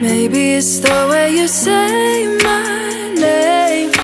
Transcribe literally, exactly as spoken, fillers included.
Maybe it's the way you say my name.